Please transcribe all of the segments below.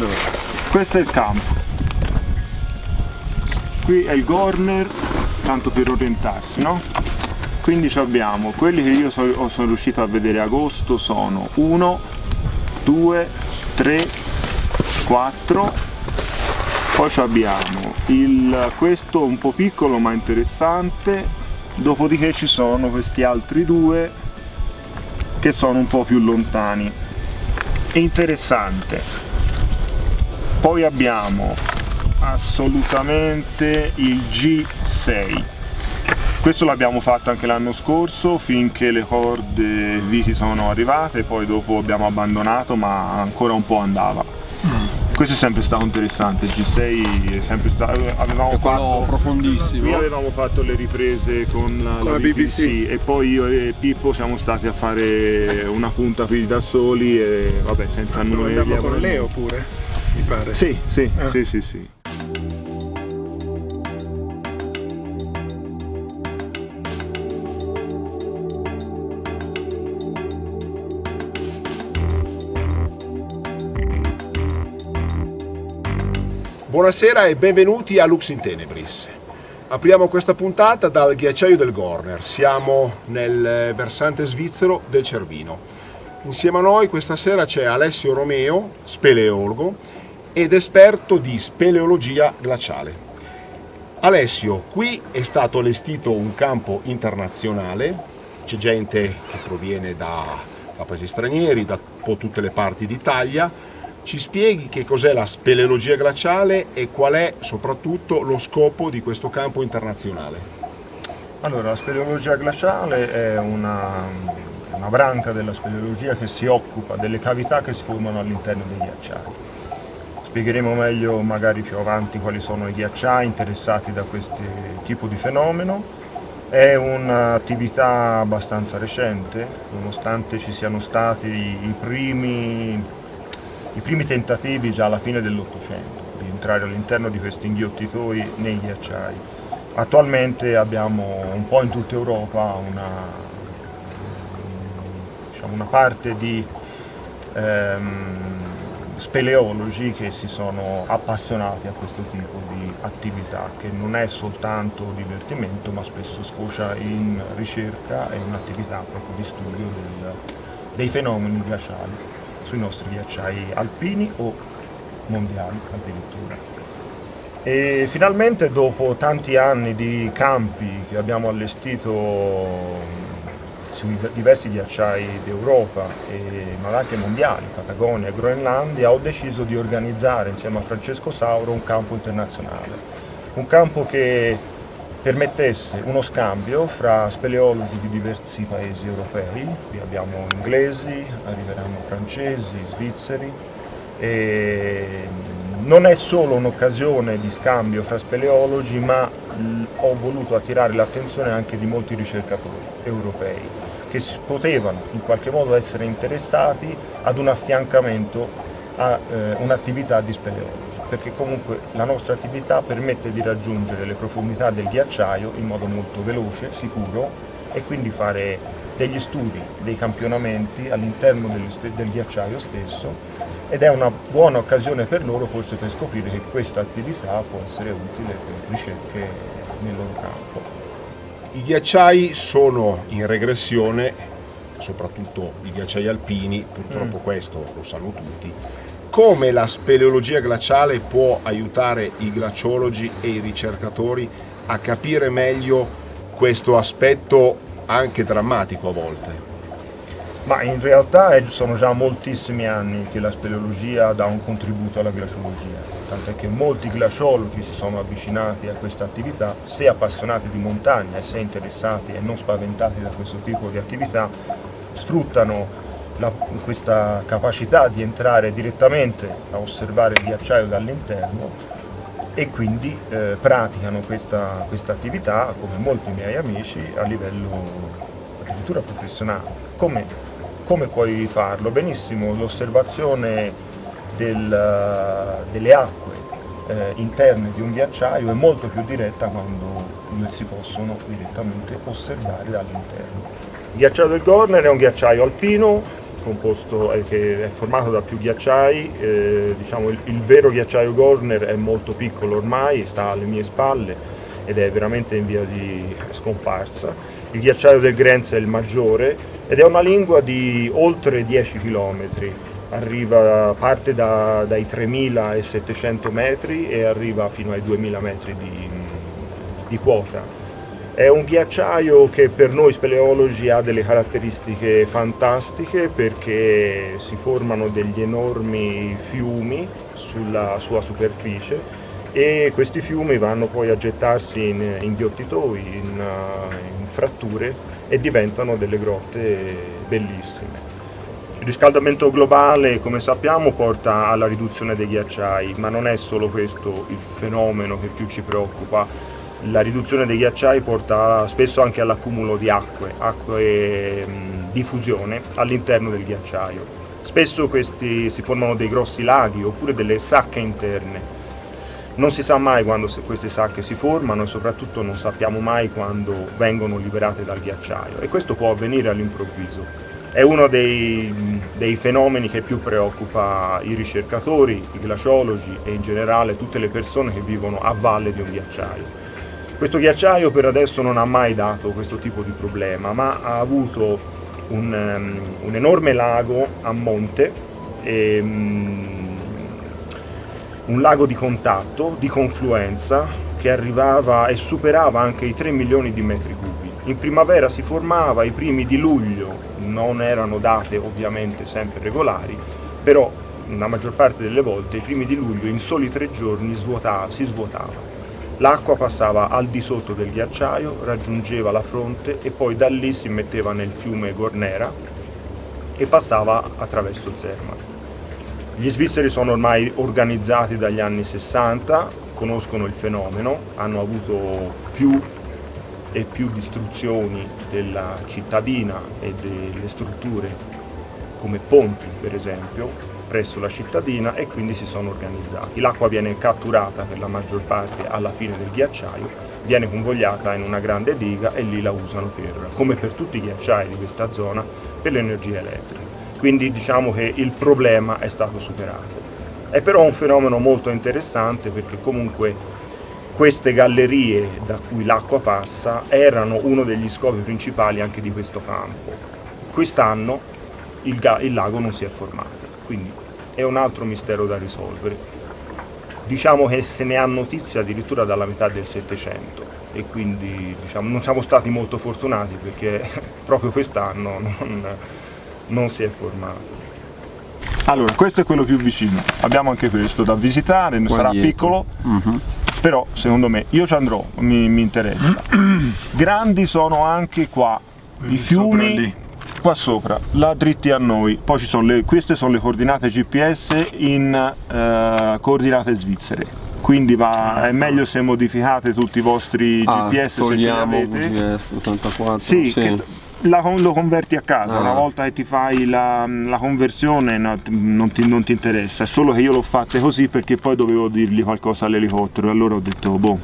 Allora, questo è il campo. Qui è il Gorner, tanto per orientarsi, no? Quindi abbiamo quelli che io sono riuscito a vedere agosto, sono 1, 2, 3, 4, poi abbiamo questo un po' piccolo ma interessante, dopodiché ci sono questi altri due che sono un po' più lontani. Interessante. Poi abbiamo assolutamente il G6. Questo l'abbiamo fatto anche l'anno scorso finché le corde viti sono arrivate, poi dopo abbiamo abbandonato, ma ancora un po' andava. Questo è sempre stato interessante, il G6 è sempre stato, avevamo fatto profondissimo. Qui avevamo fatto le riprese con la BBC e poi io e Pippo siamo stati a fare una punta qui da soli e vabbè, senza nulla. Andiamo con Leo pure, mi pare. Sì, sì. Buonasera e benvenuti a Lux in Tenebris. Apriamo questa puntata dal ghiacciaio del Gorner. Siamo nel versante svizzero del Cervino. Insieme a noi questa sera c'è Alessio Romeo, speleologo ed esperto di speleologia glaciale. Alessio, qui è stato allestito un campo internazionale, c'è gente che proviene da paesi stranieri, da un po' tutte le parti d'Italia. Ci spieghi che cos'è la speleologia glaciale e qual è soprattutto lo scopo di questo campo internazionale? Allora, la speleologia glaciale è una branca della speleologia che si occupa delle cavità che si formano all'interno dei ghiacciai. Spiegheremo meglio magari più avanti quali sono i ghiacciai interessati da questo tipo di fenomeno. È un'attività abbastanza recente, nonostante ci siano stati i primi tentativi già alla fine dell'Ottocento di entrare all'interno di questi inghiottitori nei ghiacciai. Attualmente abbiamo un po' in tutta Europa una parte di speleologi che si sono appassionati a questo tipo di attività, che non è soltanto divertimento ma spesso sfocia in ricerca e un'attività proprio di studio dei fenomeni glaciali sui nostri ghiacciai alpini o mondiali addirittura. E finalmente, dopo tanti anni di campi che abbiamo allestito sui diversi ghiacciai d'Europa ma anche mondiali, Patagonia e Groenlandia, ho deciso di organizzare insieme a Francesco Sauro un campo internazionale, un campo che permettesse uno scambio fra speleologi di diversi paesi europei. Qui abbiamo inglesi, arriveranno francesi, svizzeri, e non è solo un'occasione di scambio fra speleologi, ma ho voluto attirare l'attenzione anche di molti ricercatori europei che potevano in qualche modo essere interessati ad un affiancamento a un'attività di speleologi, perché comunque la nostra attività permette di raggiungere le profondità del ghiacciaio in modo molto veloce, sicuro, e quindi fare degli studi, dei campionamenti all'interno del ghiacciaio stesso, ed è una buona occasione per loro forse per scoprire che questa attività può essere utile per ricerche nel loro campo. I ghiacciai sono in regressione, soprattutto i ghiacciai alpini, purtroppo questo lo sanno tutti. Come la speleologia glaciale può aiutare i glaciologi e i ricercatori a capire meglio questo aspetto anche drammatico a volte? Ma in realtà sono già moltissimi anni che la speleologia dà un contributo alla glaciologia, tant'è che molti glaciologi si sono avvicinati a questa attività, se appassionati di montagna e se interessati e non spaventati da questo tipo di attività, sfruttano questa capacità di entrare direttamente a osservare il ghiacciaio dall'interno e quindi praticano questa attività, come molti miei amici, a livello addirittura professionale. Come puoi farlo? Benissimo, l'osservazione delle acque interne di un ghiacciaio è molto più diretta quando si possono direttamente osservare dall'interno. Il ghiacciaio del Gorner è un ghiacciaio alpino che è formato da più ghiacciai. Diciamo, il vero ghiacciaio Görner è molto piccolo ormai, sta alle mie spalle ed è veramente in via di scomparsa. Il ghiacciaio del Grenz è il maggiore ed è una lingua di oltre 10 km. Parte dai 3.700 metri e arriva fino ai 2.000 metri di quota. È un ghiacciaio che per noi speleologi ha delle caratteristiche fantastiche perché si formano degli enormi fiumi sulla sua superficie e questi fiumi vanno poi a gettarsi in ghiottitoi, in fratture e diventano delle grotte bellissime. Il riscaldamento globale, come sappiamo, porta alla riduzione dei ghiacciai, ma non è solo questo il fenomeno che più ci preoccupa. La riduzione dei ghiacciai porta spesso anche all'accumulo di acque di fusione all'interno del ghiacciaio. Spesso questi si formano dei grossi laghi oppure delle sacche interne. Non si sa mai quando queste sacche si formano e soprattutto non sappiamo mai quando vengono liberate dal ghiacciaio e questo può avvenire all'improvviso. È uno dei fenomeni che più preoccupa i ricercatori, i glaciologi e in generale tutte le persone che vivono a valle di un ghiacciaio. Questo ghiacciaio per adesso non ha mai dato questo tipo di problema, ma ha avuto un enorme lago a monte, un lago di contatto, di confluenza, che arrivava e superava anche i 3 milioni di metri cubi. In primavera si formava, i primi di luglio non erano date ovviamente sempre regolari, però la maggior parte delle volte i primi di luglio in soli 3 giorni si svuotava. L'acqua passava al di sotto del ghiacciaio, raggiungeva la fronte e poi da lì si metteva nel fiume Gornera e passava attraverso Zermatt. Gli svizzeri sono ormai organizzati dagli anni 60, conoscono il fenomeno, hanno avuto più e più distruzioni della cittadina e delle strutture come ponti per esempio presso la cittadina e quindi si sono organizzati. L'acqua viene catturata per la maggior parte alla fine del ghiacciaio, viene convogliata in una grande diga e lì la usano come per tutti i ghiacciai di questa zona, per l'energia elettrica. Quindi diciamo che il problema è stato superato. È però un fenomeno molto interessante perché comunque queste gallerie da cui l'acqua passa erano uno degli scopi principali anche di questo campo. Quest'anno il lago non si è formato, quindi è un altro mistero da risolvere. Diciamo che se ne ha notizia addirittura dalla metà del Settecento e quindi diciamo, non siamo stati molto fortunati perché proprio quest'anno non si è formato. Allora, questo è quello più vicino, abbiamo anche questo da visitare, sarà piccolo, però secondo me, io ci andrò, mi interessa. Grandi sono anche qua, i fiumi, qua sopra, là dritti a noi, poi ci sono queste sono le coordinate GPS in coordinate svizzere, quindi è meglio se modificate tutti i vostri GPS se ce li avete. GPS 84, sì. Lo converti a casa, una volta che ti fai la conversione non ti interessa, è solo che io l'ho fatta così perché poi dovevo dirgli qualcosa all'elicottero e allora ho detto boh.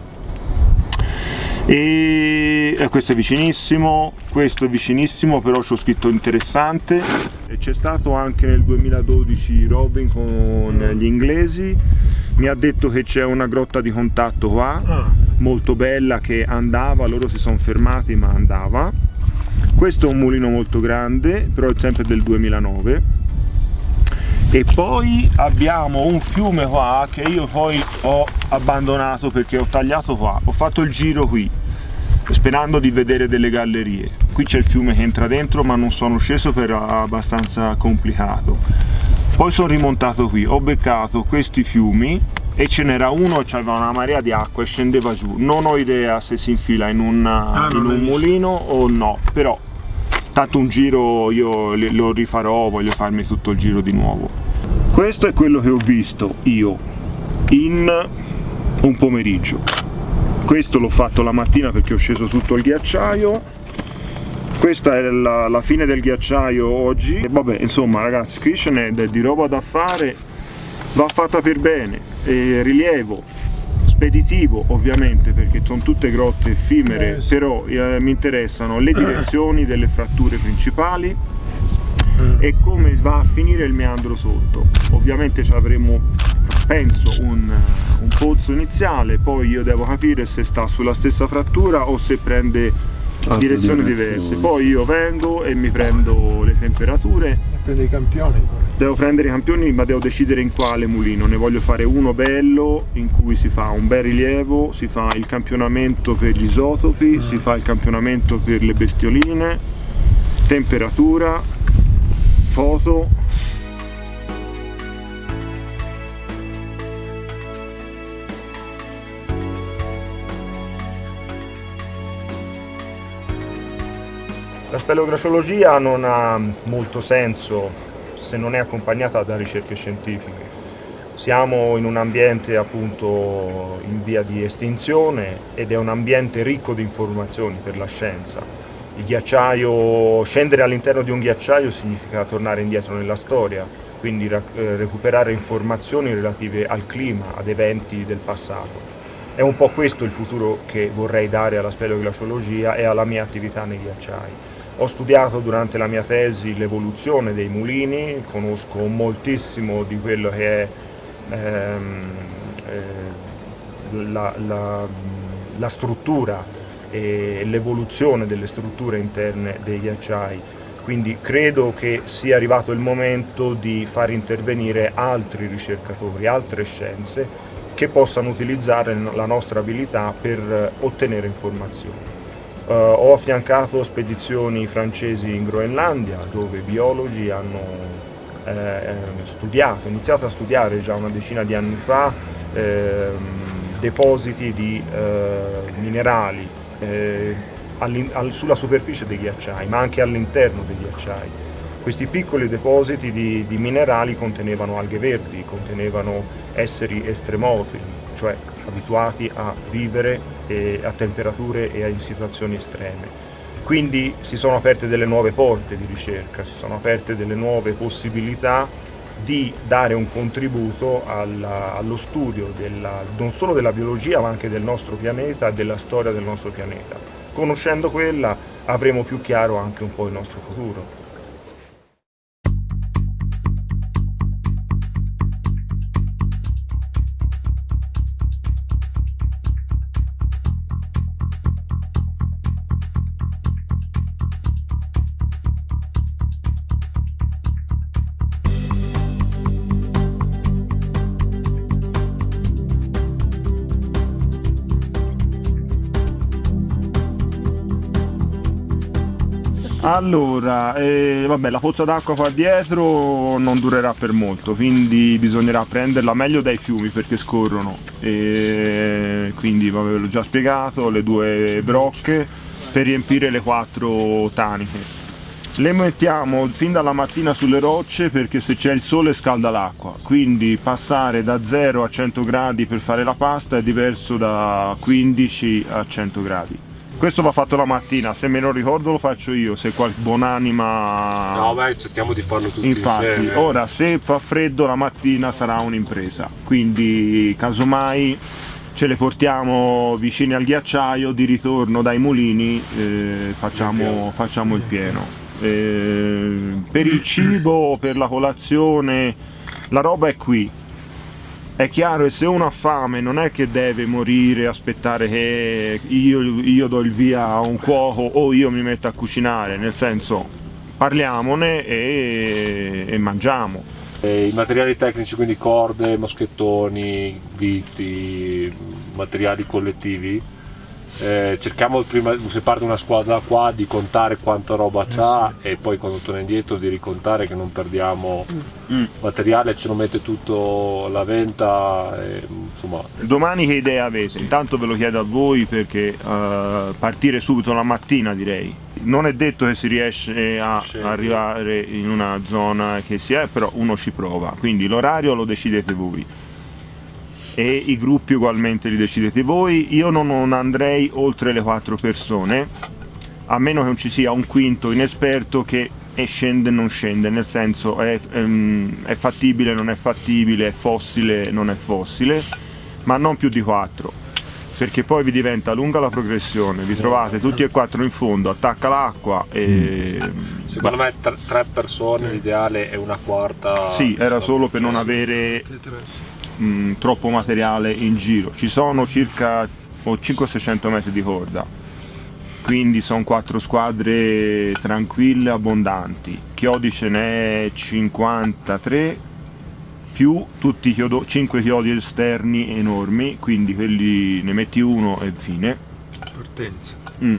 E questo è vicinissimo, però c'ho scritto interessante. E c'è stato anche nel 2012 Robin con gli inglesi, mi ha detto che c'è una grotta di contatto qua, molto bella, che andava, loro si sono fermati ma andava. Questo è un mulino molto grande, però è sempre del 2009. E poi abbiamo un fiume qua che io poi ho abbandonato perché ho tagliato qua, ho fatto il giro qui sperando di vedere delle gallerie. Qui c'è il fiume che entra dentro ma non sono sceso per abbastanza complicato. Poi sono rimontato qui, ho beccato questi fiumi e ce n'era uno, c'aveva una marea di acqua e scendeva giù. Non ho idea se si infila in un mulino o no, però tanto un giro io lo rifarò, voglio farmi tutto il giro di nuovo. Questo è quello che ho visto io in un pomeriggio. Questo l'ho fatto la mattina perché ho sceso tutto il ghiacciaio. Questa è la fine del ghiacciaio oggi. E vabbè, insomma ragazzi, qui ce n'è di roba da fare, va fatta per bene. E rilievo speditivo ovviamente perché sono tutte grotte effimere, però mi interessano le direzioni delle fratture principali, e come va a finire il meandro sotto. Ovviamente ci avremo, penso, un pozzo iniziale, poi io devo capire se sta sulla stessa frattura o se prende direzioni diverse. Poi io vengo e mi prendo le temperature, prende i campioni. devo prendere i campioni, ma devo decidere in quale mulino. Ne voglio fare uno bello in cui si fa un bel rilievo, si fa il campionamento per gli isotopi, si fa il campionamento per le bestioline, temperatura, foto. La speleoglaciologia non ha molto senso se non è accompagnata da ricerche scientifiche. Siamo in un ambiente appunto in via di estinzione ed è un ambiente ricco di informazioni per la scienza. Il ghiacciaio, scendere all'interno di un ghiacciaio significa tornare indietro nella storia, quindi recuperare informazioni relative al clima, ad eventi del passato. È un po' questo il futuro che vorrei dare alla speleoglaciologia e alla mia attività nei ghiacciai. Ho studiato durante la mia tesi l'evoluzione dei mulini, conosco moltissimo di quello che è la struttura e l'evoluzione delle strutture interne dei ghiacciai, quindi credo che sia arrivato il momento di far intervenire altri ricercatori, altre scienze che possano utilizzare la nostra abilità per ottenere informazioni. Ho affiancato spedizioni francesi in Groenlandia dove biologi hanno iniziato a studiare già una decina di anni fa depositi di minerali sulla superficie dei ghiacciai, ma anche all'interno dei ghiacciai. Questi piccoli depositi di minerali contenevano alghe verdi, contenevano esseri estremofili, cioè abituati a vivere a temperature e in situazioni estreme. Quindi si sono aperte delle nuove porte di ricerca, si sono aperte delle nuove possibilità di dare un contributo allo studio non solo della biologia ma anche del nostro pianeta e della storia del nostro pianeta. Conoscendo quella avremo più chiaro anche un po' il nostro futuro. Allora, vabbè, la pozza d'acqua qua dietro non durerà per molto, quindi bisognerà prenderla meglio dai fiumi perché scorrono. Quindi, vabbè, ve l'ho già spiegato, le due brocche per riempire le 4 taniche. Le mettiamo fin dalla mattina sulle rocce perché se c'è il sole scalda l'acqua, quindi passare da 0 a 100 gradi per fare la pasta è diverso da 15 a 100 gradi. Questo va fatto la mattina, se me lo ricordo lo faccio io, se qualche buonanima... No, beh, cerchiamo di farlo tutti Infatti, insieme. Ora se fa freddo la mattina sarà un'impresa, quindi casomai ce le portiamo vicine al ghiacciaio, di ritorno dai mulini facciamo il pieno. Per il cibo, per la colazione, la roba è qui. È chiaro che se uno ha fame non è che deve morire, aspettare che io do il via a un cuoco o io mi metto a cucinare, nel senso parliamone e mangiamo. I materiali tecnici, quindi corde, moschettoni, viti, materiali collettivi, cerchiamo prima, se parte una squadra qua, di contare quanta roba c'ha e poi quando torna indietro di ricontare, che non perdiamo materiale, ce lo mette tutto la venta, insomma. Domani che idea avete? Intanto ve lo chiedo a voi perché partire subito la mattina direi. Non è detto che si riesce a arrivare in una zona che si è, però uno ci prova, quindi l'orario lo decidete voi. E i gruppi ugualmente li decidete voi. Io non andrei oltre le 4 persone, a meno che non ci sia un quinto inesperto che scende e non scende, nel senso è fattibile, non è fattibile, è fossile, non è fossile, ma non più di 4. perché poi vi diventa lunga la progressione, vi trovate tutti e quattro in fondo, attacca l'acqua e... Secondo me 3 persone, l'ideale è una quarta. Sì, era solo per non avere troppo materiale in giro. Ci sono circa 500-600 metri di corda, quindi sono 4 squadre tranquille, abbondanti. Chiodi ce n'è 53, più tutti 5 chiodi esterni enormi, quindi quelli ne metti uno e fine. Partenza.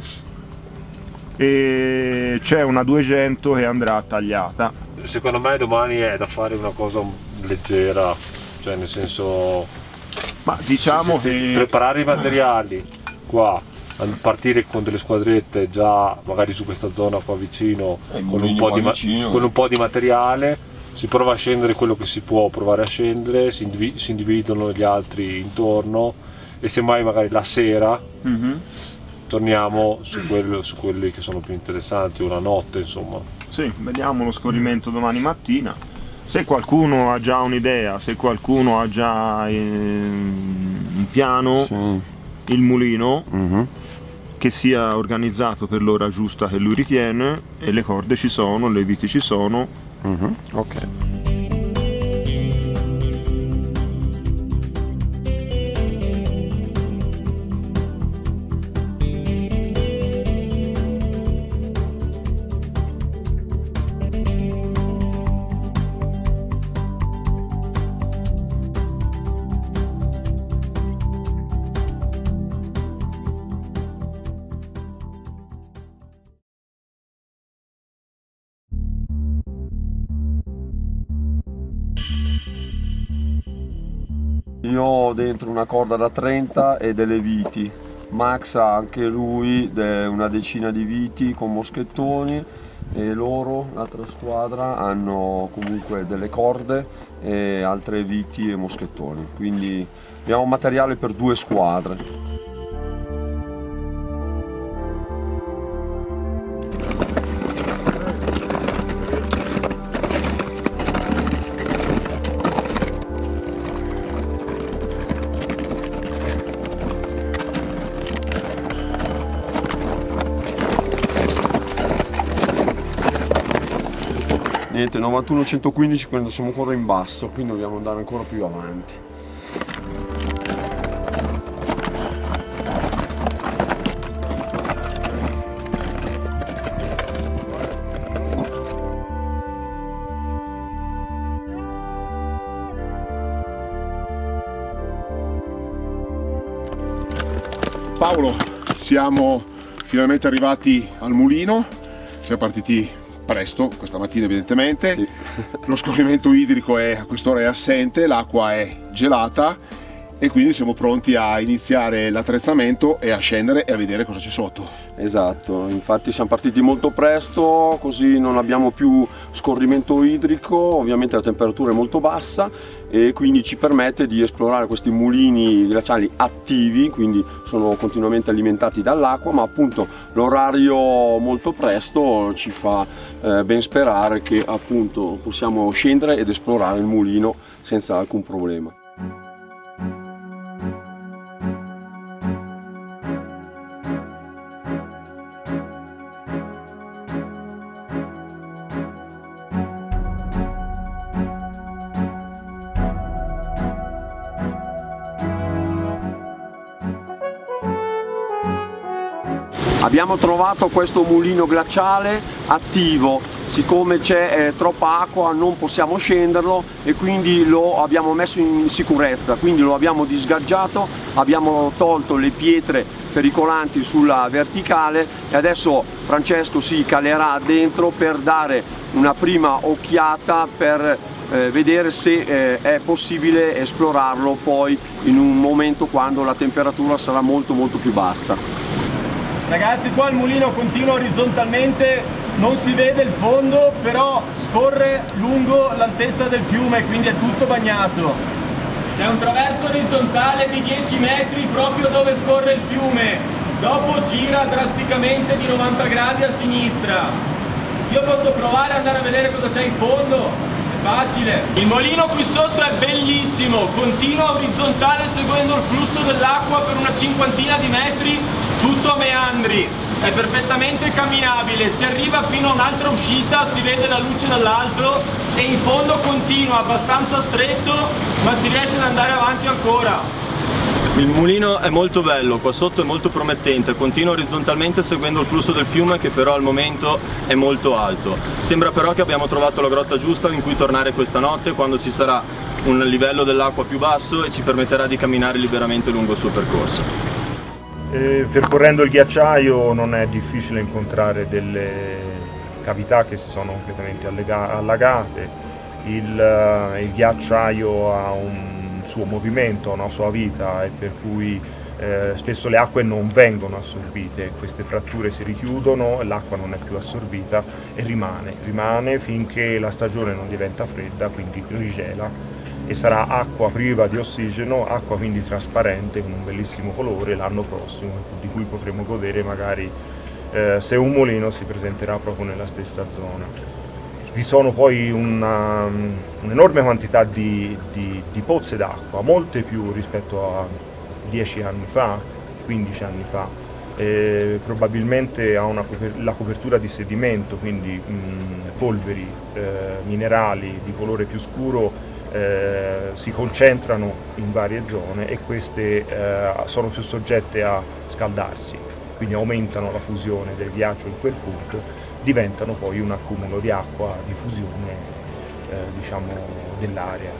E c'è una 200 che andrà tagliata. Secondo me domani è da fare una cosa leggera, cioè nel senso, Ma diciamo che preparare i materiali qua, partire con delle squadrette già magari su questa zona qua vicino, con un po' di materiale, si prova a scendere quello che si può provare a scendere, si individuano gli altri intorno e semmai magari la sera torniamo su quelli che sono più interessanti, o la notte insomma. sì, vediamo lo scorrimento domani mattina. Se qualcuno ha già un'idea, se qualcuno ha già in piano il mulino, che sia organizzato per l'ora giusta che lui ritiene, e le corde ci sono, le viti ci sono. Ok. Io ho dentro una corda da 30 e delle viti. Max ha anche lui una decina di viti con moschettoni, e loro, l'altra squadra, hanno comunque delle corde e altre viti e moschettoni. Quindi abbiamo materiale per 2 squadre. Niente, 91-115 quando siamo ancora in basso, quindi dobbiamo andare ancora più avanti. Paolo, siamo finalmente arrivati al mulino, siamo partiti presto, questa mattina evidentemente. Sì. Lo scorrimento idrico a quest'ora è assente, l'acqua è gelata e quindi siamo pronti a iniziare l'attrezzamento e a scendere e a vedere cosa c'è sotto. Esatto, infatti siamo partiti molto presto, così non abbiamo più scorrimento idrico, ovviamente la temperatura è molto bassa e quindi ci permette di esplorare questi mulini glaciali attivi, quindi sono continuamente alimentati dall'acqua, ma appunto l'orario molto presto ci fa ben sperare che appunto possiamo scendere ed esplorare il mulino senza alcun problema. Abbiamo trovato questo mulino glaciale attivo, siccome c'è troppa acqua non possiamo scenderlo e quindi lo abbiamo messo in sicurezza, quindi lo abbiamo disgaggiato, abbiamo tolto le pietre pericolanti sulla verticale e adesso Francesco si calerà dentro per dare una prima occhiata per vedere se è possibile esplorarlo poi in un momento quando la temperatura sarà molto più bassa. Ragazzi, qua il mulino continua orizzontalmente, non si vede il fondo, però scorre lungo l'altezza del fiume, quindi è tutto bagnato. C'è un traverso orizzontale di 10 metri proprio dove scorre il fiume, dopo gira drasticamente di 90 gradi a sinistra. Io posso provare ad andare a vedere cosa c'è in fondo? Facile. Il mulino qui sotto è bellissimo, continua orizzontale seguendo il flusso dell'acqua per una cinquantina di metri, tutto a meandri. È perfettamente camminabile, si arriva fino a un'altra uscita, si vede la luce dall'alto e in fondo continua, abbastanza stretto, ma si riesce ad andare avanti ancora. Il mulino è molto bello, qua sotto è molto promettente, continua orizzontalmente seguendo il flusso del fiume che però al momento è molto alto. Sembra però che abbiamo trovato la grotta giusta in cui tornare questa notte quando ci sarà un livello dell'acqua più basso e ci permetterà di camminare liberamente lungo il suo percorso. Percorrendo il ghiacciaio non è difficile incontrare delle cavità che si sono completamente allagate, il ghiacciaio ha un suo movimento, una sua vita e per cui spesso le acque non vengono assorbite, queste fratture si richiudono, l'acqua non è più assorbita e rimane finché la stagione non diventa fredda, quindi rigela e sarà acqua priva di ossigeno, acqua quindi trasparente con un bellissimo colore l'anno prossimo, di cui potremo godere magari se un mulino si presenterà proprio nella stessa zona. Vi sono poi un'enorme quantità di pozze d'acqua, molte più rispetto a 10 anni fa, 15 anni fa. Probabilmente ha la copertura di sedimento, quindi polveri minerali di colore più scuro si concentrano in varie zone e queste sono più soggette a scaldarsi, quindi aumentano la fusione del ghiaccio in quel punto, diventano poi un accumulo di acqua, di fusione diciamo dell'area.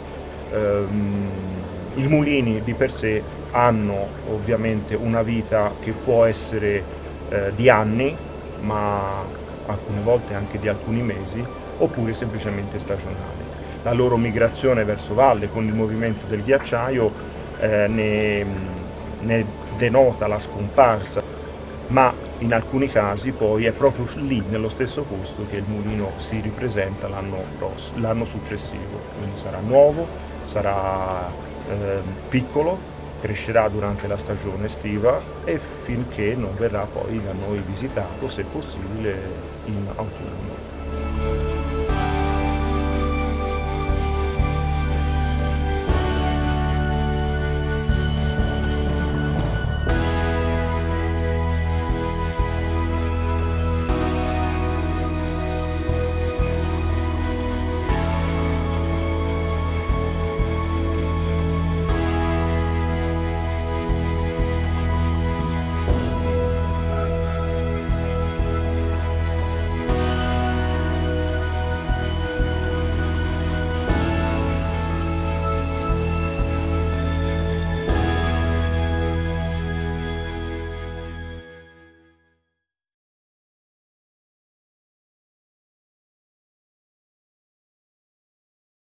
I mulini di per sé hanno ovviamente una vita che può essere di anni, ma alcune volte anche di alcuni mesi, oppure semplicemente stagionale. La loro migrazione verso valle con il movimento del ghiacciaio ne denota la scomparsa, ma in alcuni casi poi è proprio lì, nello stesso posto, che il mulino si ripresenta l'anno successivo, quindi sarà nuovo, sarà piccolo, crescerà durante la stagione estiva e finché non verrà poi da noi visitato, se possibile, in autunno.